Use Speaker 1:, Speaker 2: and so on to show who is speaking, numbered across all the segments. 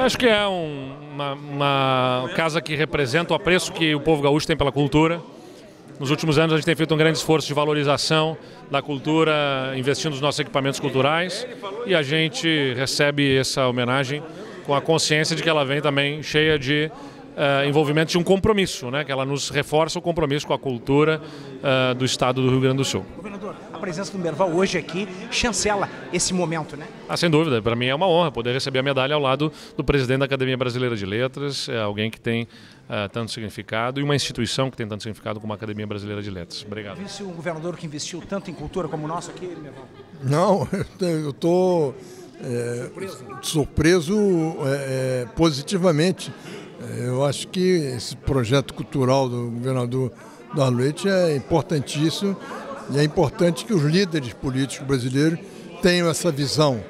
Speaker 1: Acho que é uma casa que representa o apreço que o povo gaúcho tem pela cultura. Nos últimos anos a gente tem feito um grande esforço de valorização da cultura, investindo nos nossos equipamentos culturais, e a gente recebe essa homenagem com a consciência de que ela vem também cheia de envolvimento de um compromisso, né? Que ela nos reforça o compromisso com a cultura do estado do Rio Grande do Sul.
Speaker 2: Governador, a presença do Merval hoje aqui chancela esse momento, né?
Speaker 1: Sem dúvida, para mim é uma honra poder receber a medalha ao lado do presidente da Academia Brasileira de Letras, alguém que tem tanto significado e uma instituição que tem tanto significado como a Academia Brasileira de Letras. Obrigado.
Speaker 2: Viu-se um governador que investiu tanto em cultura como o nosso aqui, Merval?
Speaker 3: Não, eu estou surpreso positivamente. Eu acho que esse projeto cultural do governador Eduardo Leite é importantíssimo, e é importante que os líderes políticos brasileiros tenham essa visão.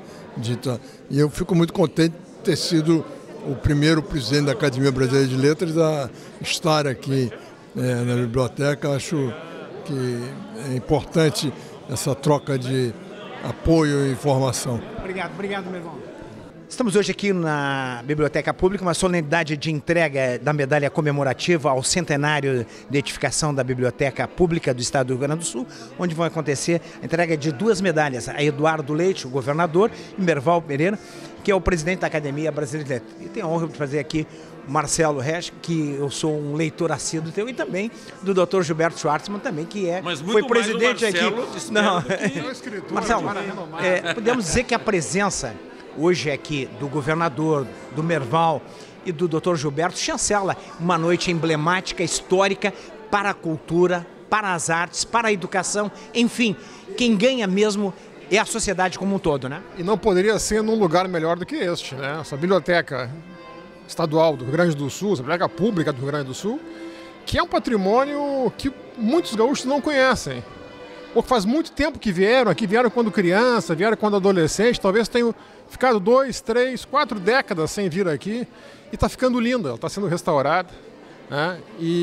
Speaker 3: E eu fico muito contente de ter sido o primeiro presidente da Academia Brasileira de Letras a estar aqui na biblioteca. Acho que é importante essa troca de apoio e informação.
Speaker 2: Obrigado, meu irmão. Estamos hoje aqui na Biblioteca Pública, uma solenidade de entrega da medalha comemorativa ao centenário de edificação da Biblioteca Pública do Estado do Rio Grande do Sul, onde vão acontecer a entrega de duas medalhas, a Eduardo Leite, o governador, e Merval Pereira, que é o presidente da Academia Brasileira de Letras. E tenho a honra de fazer aqui o Marcelo Resch, que eu sou um leitor assíduo teu, e também do Dr. Gilberto Schwartzman, também, que foi presidente aqui. Não, Marcelo, podemos dizer que a presença hoje aqui do governador, do Merval e do Dr. Gilberto chancela uma noite emblemática, histórica para a cultura, para as artes, para a educação, enfim, quem ganha mesmo é a sociedade como um todo, né?
Speaker 4: E não poderia ser num lugar melhor do que este, né? Essa biblioteca estadual do Rio Grande do Sul, essa biblioteca pública do Rio Grande do Sul, que é um patrimônio que muitos gaúchos não conhecem. Ou faz muito tempo que vieram aqui, vieram quando criança, vieram quando adolescente, talvez tenham ficado 2, 3, 4 décadas sem vir aqui, e está ficando linda, ela está sendo restaurada, né?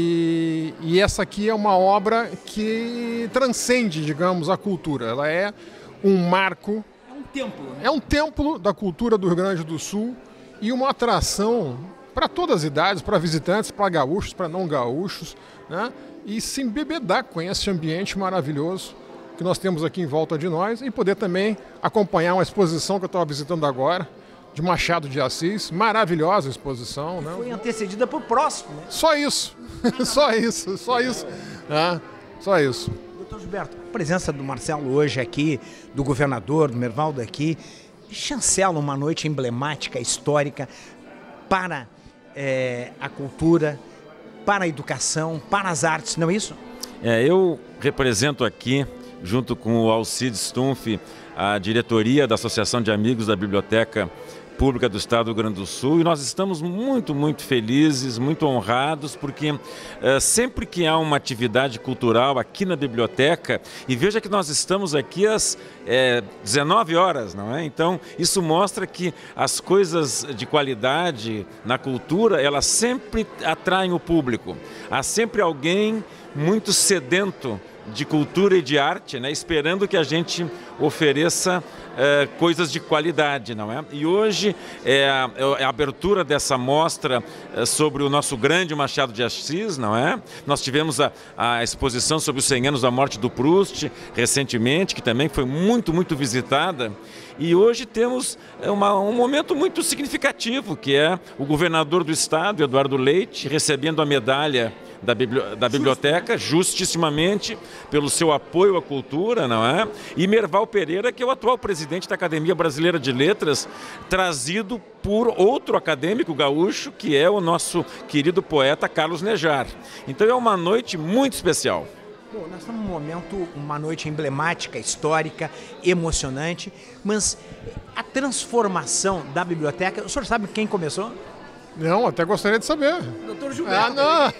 Speaker 4: E essa aqui é uma obra que transcende, digamos, a cultura. Ela é um marco,
Speaker 2: é um templo, né?
Speaker 4: É um templo da cultura do Rio Grande do Sul e uma atração para todas as idades, para visitantes, para gaúchos, para não gaúchos, né? E se embebedar com esse ambiente maravilhoso que nós temos aqui em volta de nós, e poder também acompanhar uma exposição que eu estava visitando agora, de Machado de Assis, maravilhosa exposição, né?
Speaker 2: Foi antecedida por próximo, né?
Speaker 4: Só isso, só isso, né? Só isso.
Speaker 2: Doutor Gilberto, a presença do Marcelo hoje aqui, do governador, do Mervaldo aqui, chancela uma noite emblemática, histórica, para a cultura, para a educação, para as artes, não é isso?
Speaker 5: Eu represento aqui, junto com o Alcides Stumpf, a diretoria da Associação de Amigos da Biblioteca Pública do Estado do Rio Grande do Sul, e nós estamos muito, muito felizes, muito honrados, porque sempre que há uma atividade cultural aqui na biblioteca, e veja que nós estamos aqui às 19 horas, não é? Então, isso mostra que as coisas de qualidade na cultura, elas sempre atraem o público. Há sempre alguém muito sedento de cultura e de arte, né, esperando que a gente ofereça coisas de qualidade, não é? E hoje a abertura dessa mostra sobre o nosso grande Machado de Assis, não é? Nós tivemos a exposição sobre os 100 anos da morte do Proust recentemente, que também foi muito, muito visitada. E hoje temos um momento muito significativo, que é o governador do estado, Eduardo Leite, recebendo a medalha da biblioteca, justissimamente, pelo seu apoio à cultura, não é? E Merval Pereira, que é o atual presidente da Academia Brasileira de Letras, trazido por outro acadêmico gaúcho, que é o nosso querido poeta Carlos Nejar. Então é uma noite muito especial.
Speaker 2: Bom, nós estamos num momento, uma noite emblemática, histórica, emocionante, mas a transformação da biblioteca, o senhor sabe quem começou?
Speaker 4: Não, até gostaria de saber.
Speaker 2: Doutor Gilberto.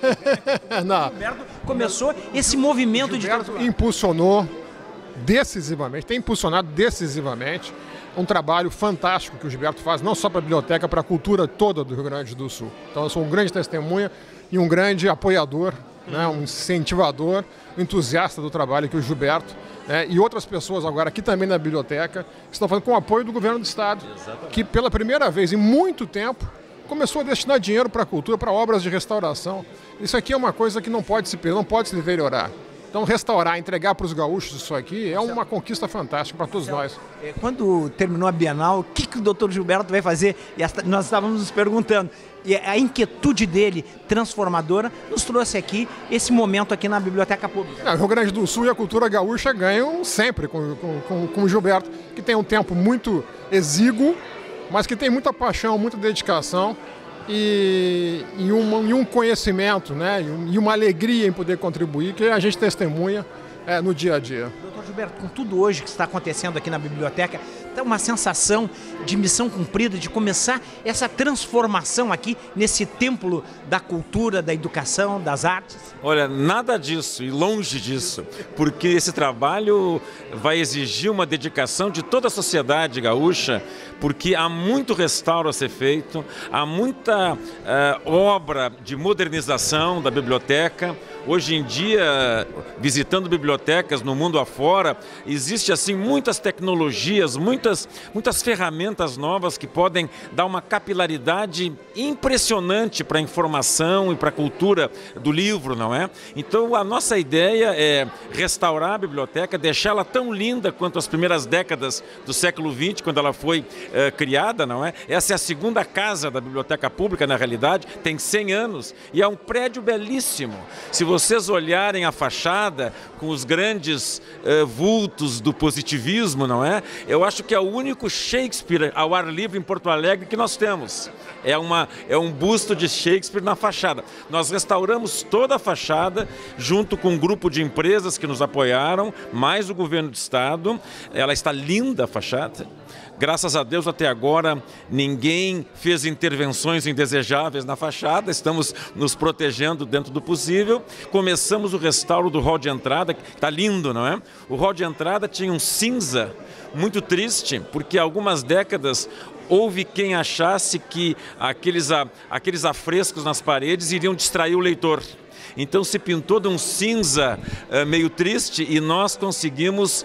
Speaker 4: Não.
Speaker 2: Gilberto começou esse movimento
Speaker 4: Gilberto impulsionou decisivamente, tem impulsionado decisivamente um trabalho fantástico que o Gilberto faz, não só para a biblioteca, para a cultura toda do Rio Grande do Sul. Então eu sou um grande testemunha e um grande apoiador, né, um incentivador, um entusiasta do trabalho que o Gilberto, né, e outras pessoas agora aqui também na biblioteca estão fazendo com o apoio do governo do estado, que pela primeira vez em muito tempo começou a destinar dinheiro para a cultura, para obras de restauração. Isso aqui é uma coisa que não pode se perder, não pode se deteriorar. Então, restaurar, entregar para os gaúchos isso aqui é uma conquista fantástica para todos nós.
Speaker 2: Quando terminou a Bienal, o que o Dr. Gilberto vai fazer? Nós estávamos nos perguntando. E a inquietude dele, transformadora, nos trouxe aqui esse momento aqui na Biblioteca Pública.
Speaker 4: O Rio Grande do Sul e a cultura gaúcha ganham sempre com o Gilberto, que tem um tempo muito exíguo, mas que tem muita paixão, muita dedicação e um conhecimento, né? E uma alegria em poder contribuir, que a gente testemunha no dia a dia.
Speaker 2: Doutor Gilberto, com tudo hoje que está acontecendo aqui na biblioteca, tem uma sensação de missão cumprida, de começar essa transformação aqui nesse templo da cultura, da educação, das artes?
Speaker 5: Olha, nada disso e longe disso, porque esse trabalho vai exigir uma dedicação de toda a sociedade gaúcha, porque há muito restauro a ser feito, há muita obra de modernização da biblioteca. Hoje em dia, visitando bibliotecas no mundo afora, existe assim muitas tecnologias, muitas ferramentas novas que podem dar uma capilaridade impressionante para a informação e para a cultura do livro, não é? Então a nossa ideia é restaurar a biblioteca, deixá-la tão linda quanto as primeiras décadas do século XX, quando ela foi criada, não é? Essa é a segunda casa da Biblioteca Pública, na realidade, tem 100 anos e é um prédio belíssimo. Se vocês olharem a fachada com os grandes vultos do positivismo, não é? Eu acho que é o único Shakespeare ao ar livre em Porto Alegre que nós temos. É um busto de Shakespeare na fachada. Nós restauramos toda a fachada, junto com um grupo de empresas que nos apoiaram, mais o governo do estado. Ela está linda, a fachada. Graças a Deus, até agora, ninguém fez intervenções indesejáveis na fachada, estamos nos protegendo dentro do possível. Começamos o restauro do hall de entrada, que está lindo, não é? O hall de entrada tinha um cinza muito triste, porque há algumas décadas houve quem achasse que aqueles afrescos nas paredes iriam distrair o leitor. Então se pintou de um cinza meio triste e nós conseguimos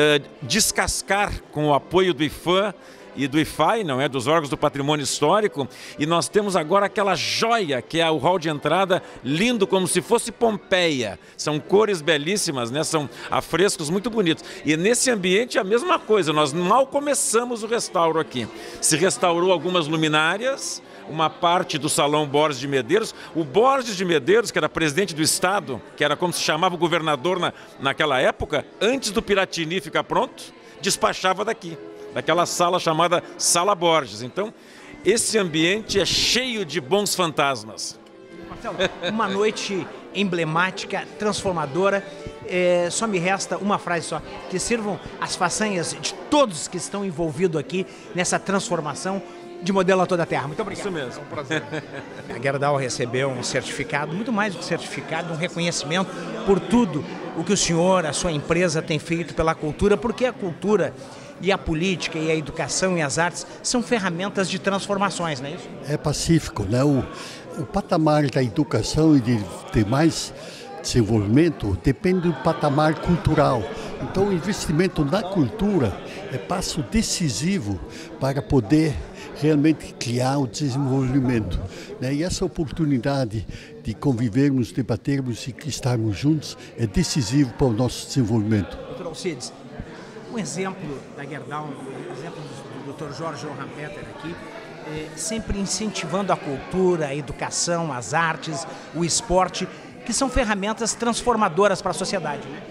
Speaker 5: descascar com o apoio do IFAM e do IFAI, não é, dos órgãos do patrimônio histórico, e nós temos agora aquela joia que é o hall de entrada, lindo como se fosse Pompeia. São cores belíssimas, né? São afrescos muito bonitos. E nesse ambiente é a mesma coisa, nós mal começamos o restauro aqui. Se restaurou algumas luminárias, uma parte do Salão Borges de Medeiros. O Borges de Medeiros, que era presidente do Estado, que era como se chamava o governador naquela época, antes do Piratini ficar pronto, despachava daqui, daquela sala chamada Sala Borges. Então, esse ambiente é cheio de bons fantasmas.
Speaker 2: Marcelo, uma noite emblemática, transformadora. Só me resta uma frase só, que sirvam as façanhas de todos que estão envolvidos aqui nessa transformação de modelo a toda a terra. Muito obrigado.
Speaker 5: Isso mesmo.
Speaker 4: É um prazer.
Speaker 2: A Gerdau recebeu um certificado, muito mais do que certificado, um reconhecimento por tudo o que o senhor, a sua empresa tem feito pela cultura, porque a cultura e a política e a educação e as artes são ferramentas de transformações, não é isso?
Speaker 6: É pacífico, né? O patamar da educação e de mais desenvolvimento depende do patamar cultural. Então o investimento na cultura é passo decisivo para poder realmente criar o desenvolvimento, né? E essa oportunidade de convivermos, debatermos e estarmos juntos é decisivo para o nosso desenvolvimento.
Speaker 2: Doutor Alcides, um exemplo da Gerdau, um exemplo do Dr. Jorge Rampeter aqui, sempre incentivando a cultura, a educação, as artes, o esporte, que são ferramentas transformadoras para a sociedade, né?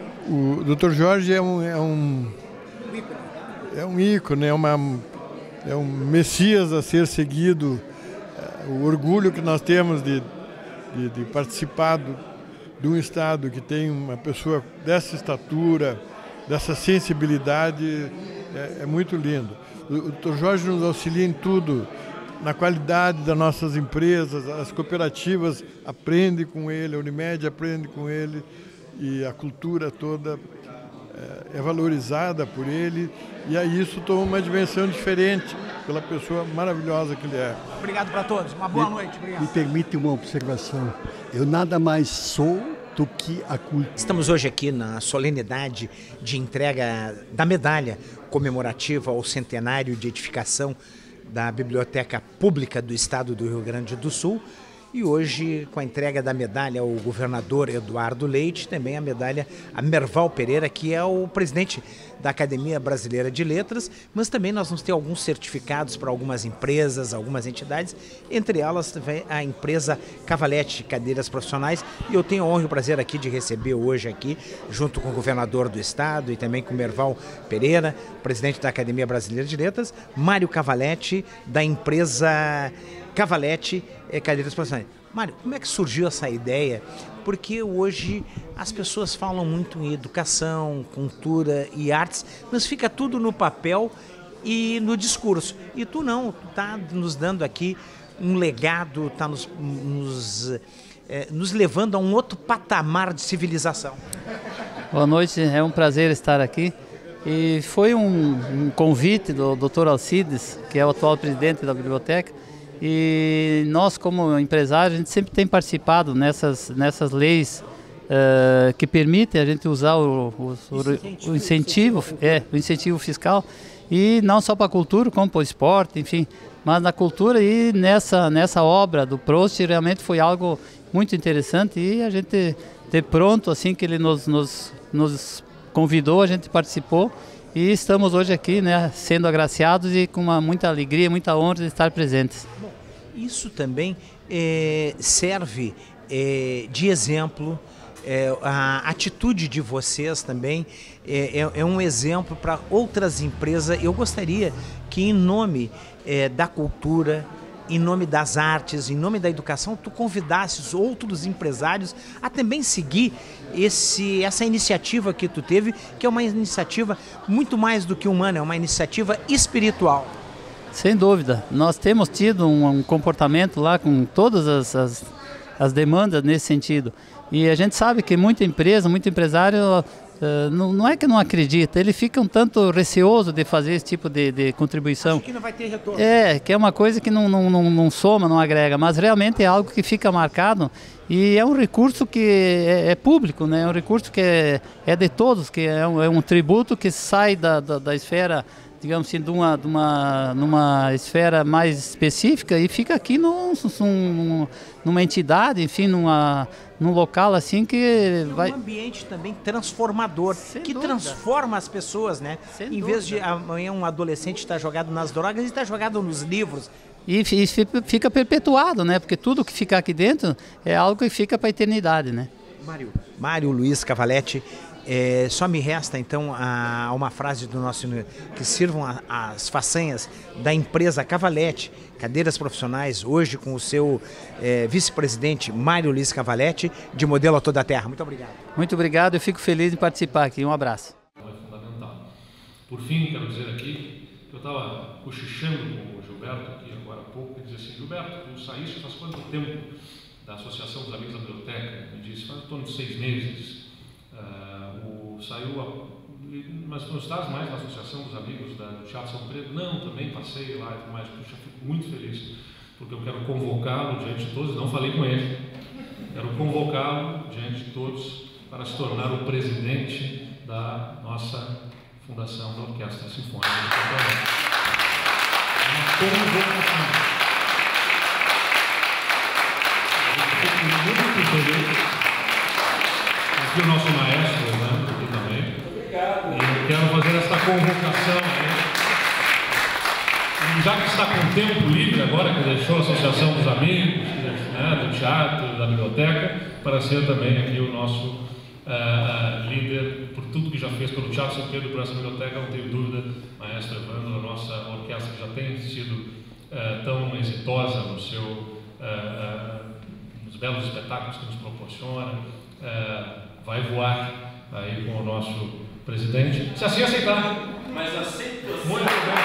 Speaker 3: O Dr. Jorge é um ícone, é um messias a ser seguido. O orgulho que nós temos de participar de um Estado que tem uma pessoa dessa estatura, dessa sensibilidade, é muito lindo. O Dr. Jorge nos auxilia em tudo, na qualidade das nossas empresas, as cooperativas aprendem com ele, a Unimed aprende com ele, e a cultura toda é valorizada por ele, e aí isso toma uma dimensão diferente pela pessoa maravilhosa que ele é.
Speaker 2: Obrigado para todos, uma boa noite. Obrigado.
Speaker 6: Me permite uma observação. Eu nada mais sou do que a cultura.
Speaker 2: Estamos hoje aqui na solenidade de entrega da medalha comemorativa ao centenário de edificação da Biblioteca Pública do Estado do Rio Grande do Sul. E hoje, com a entrega da medalha ao governador Eduardo Leite, também a medalha a Merval Pereira, que é o presidente da Academia Brasileira de Letras, mas também nós vamos ter alguns certificados para algumas empresas, algumas entidades, entre elas também a empresa Cavalete Cadeiras Profissionais. E eu tenho a honra e o prazer aqui de receber hoje aqui, junto com o governador do estado e também com o Merval Pereira, presidente da Academia Brasileira de Letras, Mário Cavalete, da empresa Cavalete Cadeiras Profissionais. Mário, como é que surgiu essa ideia? Porque hoje as pessoas falam muito em educação, cultura e artes, mas fica tudo no papel e no discurso. E tu não, tu está nos dando aqui um legado, está nos levando a um outro patamar de civilização.
Speaker 7: Boa noite, é um prazer estar aqui. E foi um convite do Dr. Alcides, que é o atual presidente da biblioteca. E nós, como empresários, a gente sempre tem participado nessas leis que permitem a gente usar o incentivo fiscal, e não só para a cultura, como para o esporte, enfim, mas na cultura. E nessa obra do Prost realmente foi algo muito interessante, e a gente ter pronto, assim que ele nos convidou, a gente participou. E estamos hoje aqui, né, sendo agraciados e com muita alegria, muita honra de estar presentes.
Speaker 2: Bom, isso também serve de exemplo, a atitude de vocês também é um exemplo para outras empresas. Eu gostaria que, em nome da cultura, em nome das artes, em nome da educação, tu convidasses outros empresários a também seguir essa iniciativa que tu teve, que é uma iniciativa muito mais do que humana, é uma iniciativa espiritual.
Speaker 7: Sem dúvida. Nós temos tido um comportamento lá com todas as demandas nesse sentido. E a gente sabe que muita empresa, muito empresário, não é que não acredita, ele fica um tanto receoso de fazer esse tipo de contribuição.
Speaker 2: Acho que não vai ter retorno.
Speaker 7: Que é uma coisa que não soma, não agrega, mas realmente é algo que fica marcado, e é um recurso que é público, né? É um recurso que é de todos, que é um tributo que sai da esfera, digamos assim, numa esfera mais específica, e fica aqui numa entidade, enfim, num local assim que vai...
Speaker 2: um ambiente também transformador, que transforma as pessoas, né? Em vez de amanhã um adolescente estar jogado nas drogas, ele está jogado nos livros.
Speaker 7: E fica perpetuado, né? Porque tudo que fica aqui dentro é algo que fica para a eternidade, né?
Speaker 2: Mário Luiz Cavalete, só me resta então uma frase do nosso, que sirvam as façanhas da empresa Cavalete Cadeiras Profissionais, hoje com o seu vice-presidente Mário Luiz Cavalete, de Modelo a Toda a Terra. Muito obrigado.
Speaker 7: Muito obrigado, eu fico feliz em participar aqui. Um abraço.
Speaker 1: É fundamental. Por fim, quero dizer aqui que eu estava cochichando com o Gilberto aqui agora há pouco, e dizia assim: Gilberto, tu saíste faz quanto tempo da Associação dos Amigos da Biblioteca? Me disse, faz em torno de 6 meses. Mas não estás mais na Associação dos Amigos do Teatro São Pedro? Não, também passei lá e tudo mais. Puxa, fico muito feliz, porque eu quero convocá-lo diante de todos, não falei com ele, quero convocá-lo diante de todos para se tornar o presidente da nossa Fundação da Orquestra Sinfônica. Uma convocação. Eu fico muito feliz. Aqui o nosso maestro, né, aqui também. Obrigado. E quero fazer essa convocação. E já que está com tempo livre agora, que deixou a Associação dos Amigos, né, do teatro, da biblioteca, para ser também aqui o nosso líder por tudo que já fez pelo Teatro São Pedro, por essa biblioteca, não tenho dúvida, maestro Evandro, a nossa orquestra que já tem sido tão exitosa nos belos espetáculos que nos proporciona, vai voar aí com o nosso presidente. Se assim aceitar.
Speaker 8: Mas aceito.
Speaker 1: Muito bom.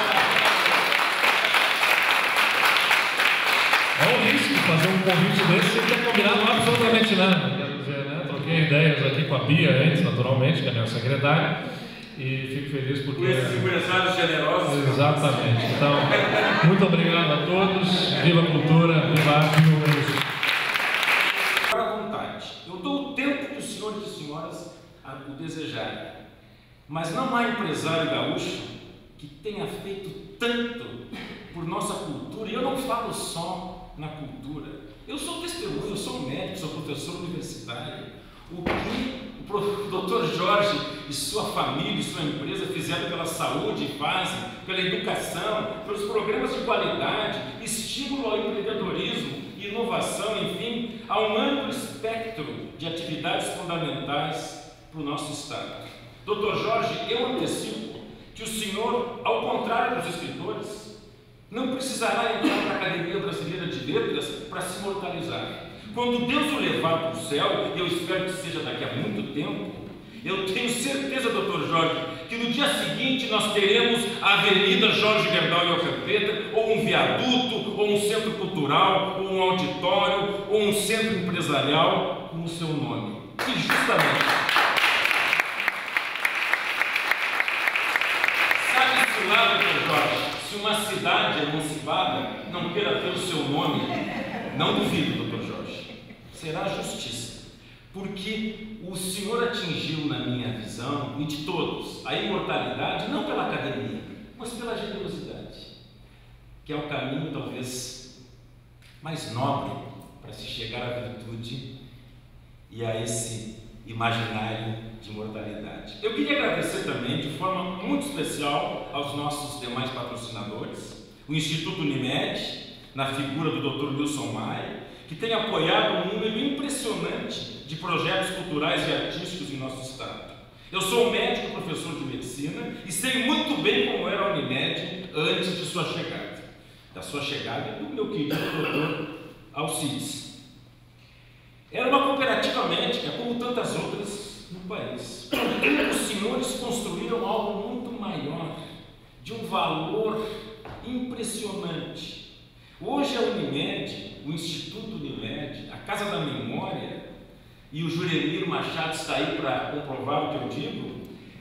Speaker 1: É um risco fazer um convite desse sem ter combinado absolutamente nada. Quero dizer, né? Troquei ideias aqui com a Bia antes, naturalmente, que é a minha secretária, e fico feliz porque...
Speaker 8: Com esses empresários generosos.
Speaker 1: Exatamente. Então, muito obrigado a todos. Viva a cultura, viva a arte.
Speaker 8: Eu dou o tempo que os senhores e senhoras o desejarem, mas não há empresário gaúcho que tenha feito tanto por nossa cultura, e eu não falo só na cultura. Eu sou testemunho, eu sou médico, sou professor universitário. O que o Dr. Jorge e sua família e sua empresa fizeram pela saúde e fazem, pela educação, pelos programas de qualidade, estímulo ao empreendedorismo, inovação, enfim, a um amplo espectro de atividades fundamentais para o nosso Estado. Dr. Jorge, eu antecipo que o senhor, ao contrário dos escritores, não precisará entrar para a Academia Brasileira de Letras para se imortalizar. Quando Deus o levar para o céu, e eu espero que seja daqui a muito tempo, eu tenho certeza, Dr. Jorge, que no dia seguinte nós teremos a Avenida Jorge Gerdau e Alcampeta, ou um viaduto, ou um centro cultural, ou um auditório, ou um centro empresarial com o seu nome. E justamente, sabe-se lá, Dr. Jorge, se uma cidade emancipada não queira ter o seu nome, não duvido, Dr. Jorge, será a justiça. Porque o Senhor atingiu, na minha visão, e de todos, a imortalidade, não pela academia, mas pela generosidade, que é o caminho, talvez, mais nobre para se chegar à virtude e a esse imaginário de imortalidade. Eu queria agradecer também, de forma muito especial, aos nossos demais patrocinadores, o Instituto Unimed, na figura do Dr. Wilson Maia, que tem apoiado um número impressionante de projetos culturais e artísticos em nosso estado. Eu sou médico, professor de medicina, e sei muito bem como era a Unimed antes de sua chegada. Da sua chegada do meu querido Dr. Alcides. Era uma cooperativa médica, como tantas outras no país. Porém, os senhores construíram algo muito maior, de um valor impressionante. Hoje a Unimed, o Instituto Unimed, a Casa da Memória, e o Juremir Machado está aí para comprovar o que eu digo,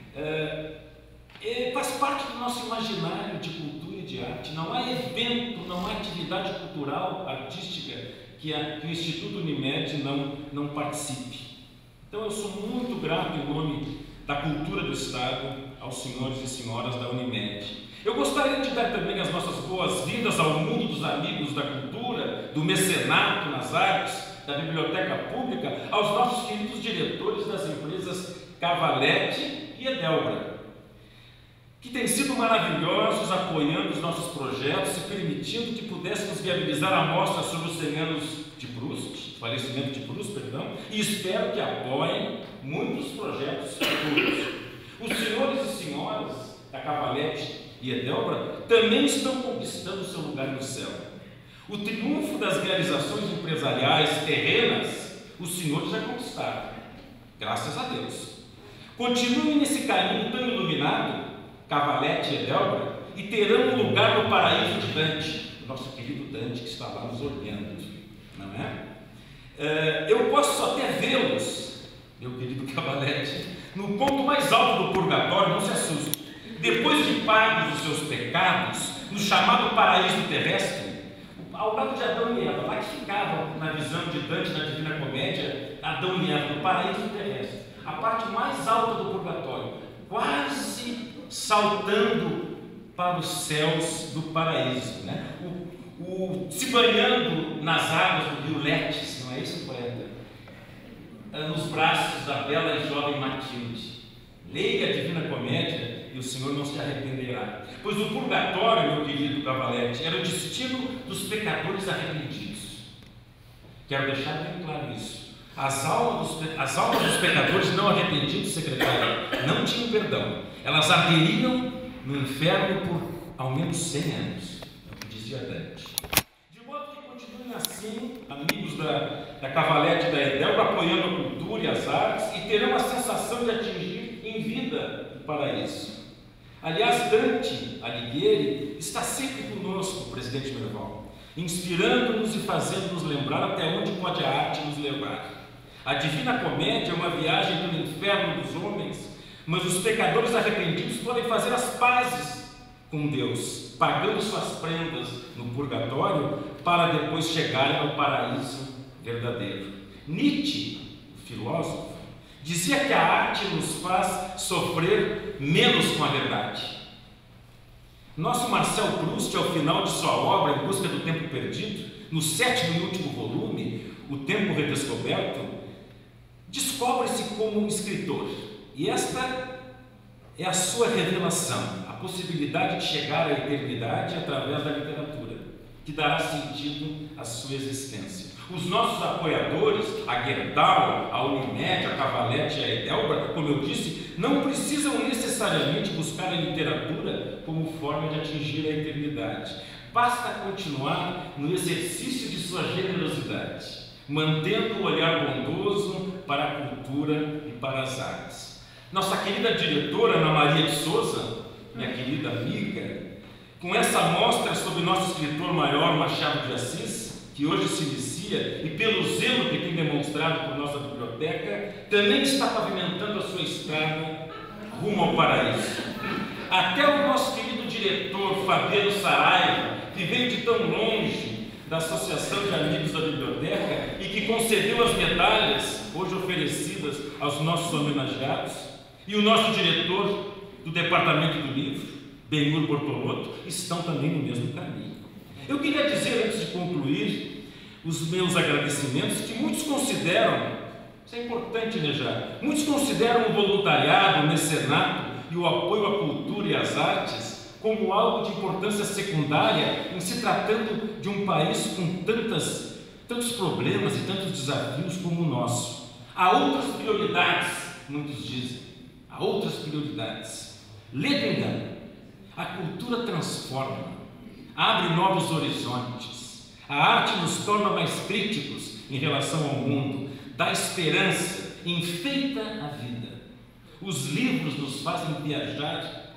Speaker 8: faz parte do nosso imaginário de cultura e de arte. Não há evento, não há atividade cultural, artística, que o Instituto Unimed não participe. Então eu sou muito grato em nome da cultura do Estado aos senhores e senhoras da Unimed. Eu gostaria de dar também as nossas boas-vindas ao mundo dos amigos da cultura, do mecenato nas artes, da biblioteca pública, aos nossos queridos diretores das empresas Cavalete e Edelbra, que têm sido maravilhosos apoiando os nossos projetos e permitindo que pudéssemos viabilizar a mostra sobre os 100 anos de Proust, falecimento de Proust, perdão, e espero que apoiem muitos projetos futuros. Os senhores e senhoras da Cavalete e Edelbra também estão conquistando seu lugar no céu. O triunfo das realizações empresariais terrenas, os senhores já conquistaram, graças a Deus. Continuem nesse caminho tão iluminado, Cavalete e Edelbra, e terão um lugar no paraíso de Dante, o nosso querido Dante que está lá nos olhando, não é? Eu posso até vê-los, meu querido Cavalete, no ponto mais alto do purgatório, não se assuste. Depois de pagos os seus pecados, no chamado paraíso terrestre, ao lado de Adão e Eva, lá que ficavam na visão de Dante na Divina Comédia, Adão e Eva, no paraíso terrestre, a parte mais alta do purgatório, quase saltando para os céus do paraíso, né? Se banhando nas águas do rio Letes, não é isso, poeta? Nos braços da bela e jovem Matilde. Leia a Divina Comédia e o Senhor não se arrependerá. Pois o purgatório, meu querido Cavalete, era o destino dos pecadores arrependidos. Quero deixar bem claro isso. As almas dos pecadores não arrependidos, secretário, não tinham perdão. Elas arderiam no inferno por ao menos 100 anos, é o que dizia Dante. De modo que continuem assim, amigos da Cavalete e da Edelbra, apoiando a cultura e as artes, e terão a sensação de atingir em vida o paraíso. Aliás, Dante Alighieri está sempre conosco, presidente Merval, inspirando-nos e fazendo-nos lembrar até onde pode a arte nos levar. A Divina Comédia é uma viagem pelo inferno dos homens, mas os pecadores arrependidos podem fazer as pazes com Deus, pagando suas prendas no purgatório para depois chegarem ao paraíso verdadeiro. Nietzsche, o filósofo, dizia que a arte nos faz sofrer menos com a verdade. Nosso Marcel Proust, ao final de sua obra Em Busca do Tempo Perdido, no 7º e último volume, O Tempo Redescoberto, descobre-se como um escritor. E esta é a sua revelação, a possibilidade de chegar à eternidade através da literatura, que dará sentido à sua existência. Os nossos apoiadores, a Gerdau, a Unimed, a Cavalete e a Edelbra, como eu disse, não precisam necessariamente buscar a literatura como forma de atingir a eternidade. Basta continuar no exercício de sua generosidade, mantendo o olhar bondoso para a cultura e para as artes. Nossa querida diretora Ana Maria de Souza, minha querida amiga, com essa mostra sobre nosso escritor maior Machado de Assis, que hoje se inicia, e pelo zelo que tem demonstrado por nossa biblioteca, também está pavimentando a sua estrada rumo ao paraíso. Até o nosso querido diretor Fabiano Saraiva, que veio de tão longe da Associação de Amigos da Biblioteca e que concedeu as medalhas hoje oferecidas aos nossos homenageados, e o nosso diretor do Departamento do Livro, Benhur Bortolotto, estão também no mesmo caminho. Eu queria dizer, antes de concluir, os meus agradecimentos, que muitos consideram, isso é importante, né, já? Muitos consideram o voluntariado, o mecenato e o apoio à cultura e às artes como algo de importância secundária em se tratando de um país com tantos problemas e tantos desafios como o nosso. Há outras prioridades, muitos dizem, há outras prioridades. Legendam, a cultura transforma, abre novos horizontes. A arte nos torna mais críticos em relação ao mundo, dá esperança, enfeita a vida. Os livros nos fazem viajar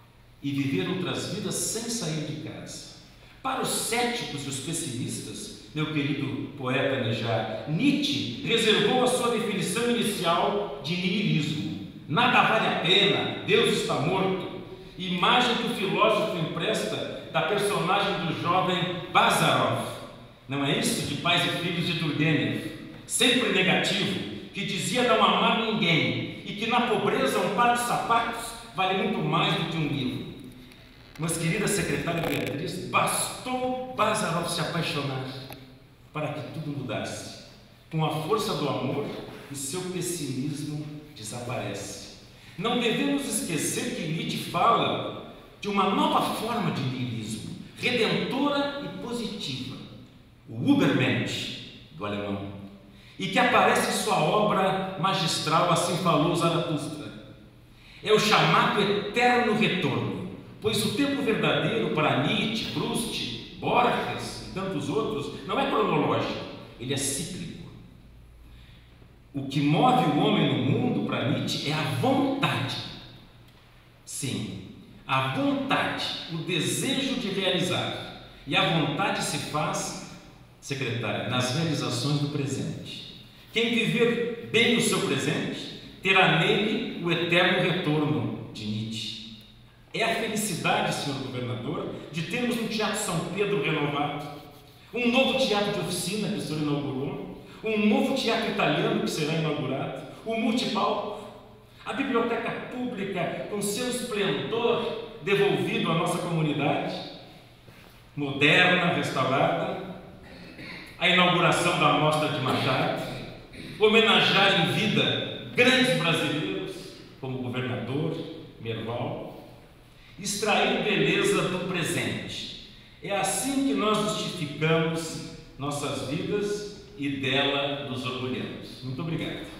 Speaker 8: e viver outras vidas sem sair de casa. Para os céticos e os pessimistas, meu querido poeta Nejar, Nietzsche reservou a sua definição inicial de niilismo. Nada vale a pena, Deus está morto. Imagem que o filósofo empresta da personagem do jovem Bazarov, não é isso? De Pais e Filhos de Turgenev, sempre negativo, que dizia não amar ninguém e que na pobreza um par de sapatos vale muito mais do que um livro. Mas, querida secretária Beatriz, bastou Bazarov se apaixonar para que tudo mudasse. Com a força do amor, o seu pessimismo desaparece. Não devemos esquecer que Nietzsche fala de uma nova forma de niilismo, redentora e positiva, o Übermensch, do alemão, e que aparece em sua obra magistral, Assim Falou Zaratustra. É o chamado eterno retorno, pois o tempo verdadeiro para Nietzsche, Proust, Borges e tantos outros não é cronológico, ele é cíclico. O que move o homem no mundo, para Nietzsche, é a vontade. Sim, a vontade, o desejo de realizar. E a vontade se faz, secretária, nas realizações do presente. Quem viver bem o seu presente, terá nele o eterno retorno de Nietzsche. É a felicidade, senhor governador, de termos um Teatro São Pedro renovado, um novo teatro de oficina que o senhor inaugurou, um novo teatro italiano que será inaugurado, o multipalco, a biblioteca pública com seu esplendor devolvido à nossa comunidade, moderna, restaurada, a inauguração da Mostra de Machado, homenagear em vida grandes brasileiros como o governador Merval, extrair beleza do presente. É assim que nós justificamos nossas vidas e dela nos orgulhamos. Muito obrigado.